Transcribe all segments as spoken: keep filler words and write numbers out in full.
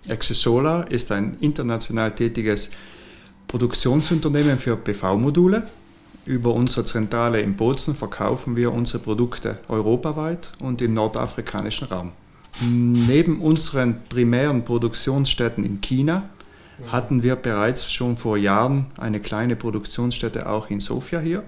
Exesolar ist ein international tätiges Produktionsunternehmen für P V-Module. Über unsere Zentrale in Bozen verkaufen wir unsere Produkte europaweit und im nordafrikanischen Raum. Neben unseren primären Produktionsstätten in China hatten wir bereits schon vor Jahren eine kleine Produktionsstätte auch in Sofia hier.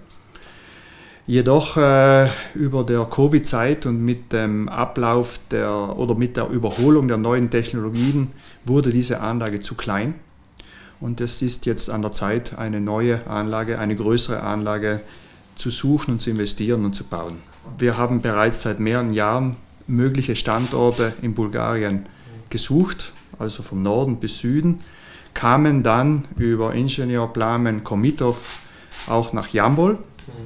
Jedoch äh, über der Covid-Zeit und mit dem Ablauf der, oder mit der Überholung der neuen Technologien wurde diese Anlage zu klein. Und es ist jetzt an der Zeit, eine neue Anlage, eine größere Anlage zu suchen und zu investieren und zu bauen. Wir haben bereits seit mehreren Jahren mögliche Standorte in Bulgarien gesucht, also vom Norden bis Süden, kamen dann über Ingenieur Plamen Komitov auch nach Jambol.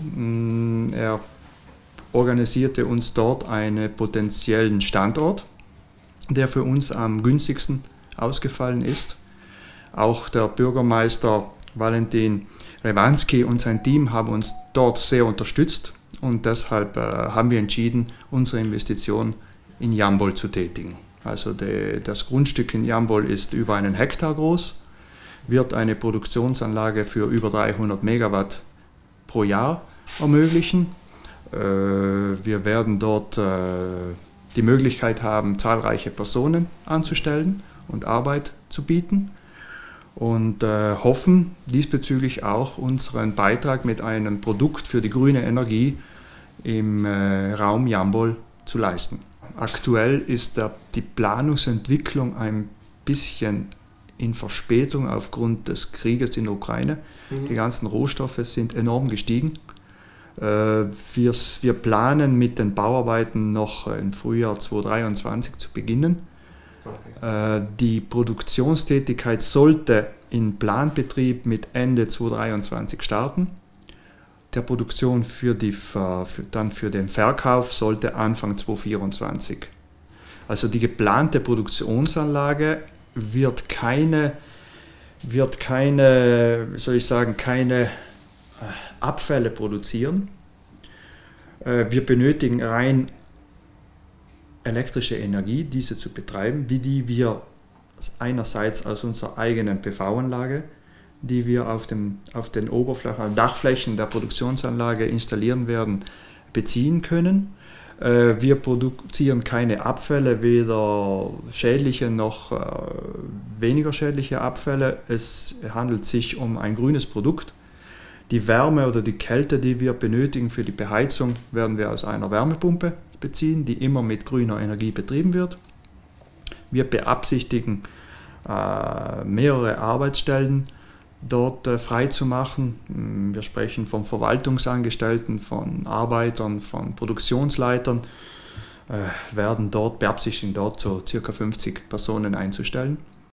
Er organisierte uns dort einen potenziellen Standort, der für uns am günstigsten ausgefallen ist. Auch der Bürgermeister Valentin Rewanski und sein Team haben uns dort sehr unterstützt und deshalb äh, haben wir entschieden, unsere Investition in Jambol zu tätigen. Also de, das Grundstück in Jambol ist über einen Hektar groß, wird eine Produktionsanlage für über dreihundert Megawatt pro Jahr ermöglichen. Äh, wir werden dort äh, die Möglichkeit haben, zahlreiche Personen anzustellen und Arbeit zu bieten. Und äh, hoffen diesbezüglich auch unseren Beitrag mit einem Produkt für die grüne Energie im äh, Raum Jambol zu leisten. Aktuell ist der, die Planungsentwicklung ein bisschen in Verspätung aufgrund des Krieges in der Ukraine. Mhm. Die ganzen Rohstoffe sind enorm gestiegen. Äh, wir, wir planen mit den Bauarbeiten noch im Frühjahr zweitausenddreiundzwanzig zu beginnen. Okay. Die Produktionstätigkeit sollte in Planbetrieb mit Ende zweitausenddreiundzwanzig starten. Der Produktion für die, für, dann für den Verkauf sollte Anfang zweitausendvierundzwanzig. Also die geplante Produktionsanlage wird keine, wird keine, wie soll ich sagen, keine Abfälle produzieren. Wir benötigen rein elektrische Energie, diese zu betreiben, wie die wir einerseits aus unserer eigenen P V-Anlage, die wir auf, dem, auf den Oberflächen, Dachflächen der Produktionsanlage installieren werden, beziehen können. Wir produzieren keine Abfälle, weder schädliche noch weniger schädliche Abfälle. Es handelt sich um ein grünes Produkt. Die Wärme oder die Kälte, die wir benötigen für die Beheizung, werden wir aus einer Wärmepumpe beziehen, die immer mit grüner Energie betrieben wird. Wir beabsichtigen, äh, mehrere Arbeitsstellen dort äh, frei zu machen. Wir sprechen von Verwaltungsangestellten, von Arbeitern, von Produktionsleitern, äh, werden dort beabsichtigen, dort so ca. fünfzig Personen einzustellen.